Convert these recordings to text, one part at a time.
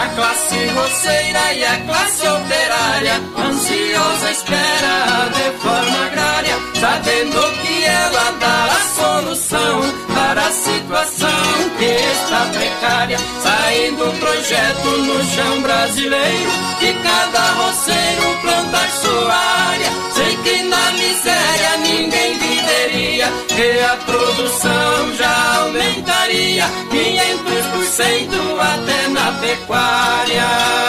A classe roceira e a classe operária, ansiosa espera a reforma agrária, sabendo que ela dá a solução para a situação que está precária. Saindo o projeto no chão brasileiro, de cada roceiro plantar sua área. Sei que na miséria ninguém viveria, e a produção já aumentaria 500% até na pecuária.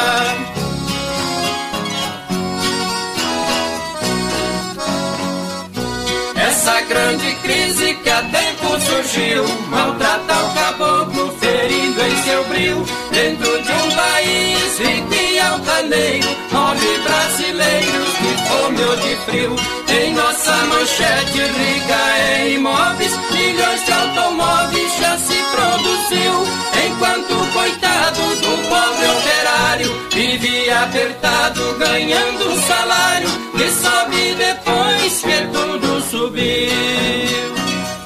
Essa grande crise que há tempo surgiu maltrata o caboclo, ferindo em seu bril. Dentro de um país rico e altaneiro, 9 brasileiros de fome ou de frio. Em nossa manchete rica em imóveis, milhões de automóveis já se produziu. Enquanto o coitado do pobre operário vive apertado, ganhando um salário que sobe depois que tudo subiu.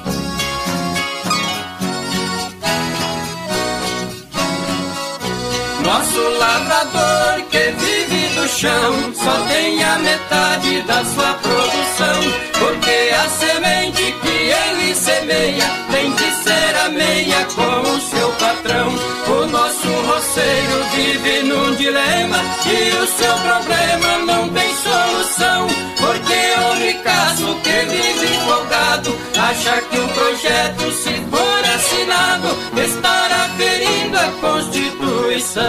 Nosso lavrador que vive do chão só tem a metade da sua produção, porque a semente que ele semeia tem que ser a meia com o seu patrão. O nosso roceiro vive num dilema e o seu problema não tem solução, porque o ricaço que vive folgado acha que o projeto, se for assinado, estará ferindo a Constituição.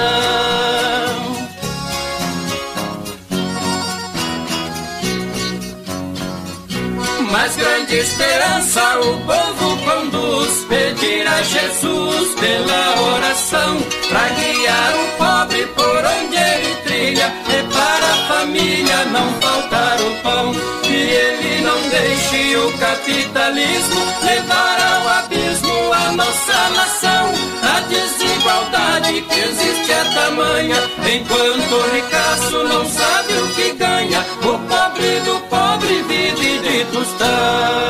Mas grande esperança o povo conduz, pedir a Jesus pela oração, pra guiar o pobre por onde ele trilha, e para a família não faltar o pão. Que ele não deixe o capitalismo levar ao abismo a nossa nação. A desigualdade que existe é tamanha, enquanto o ricaço não sabe o que ganha, o pobre do pobre vive de tostão.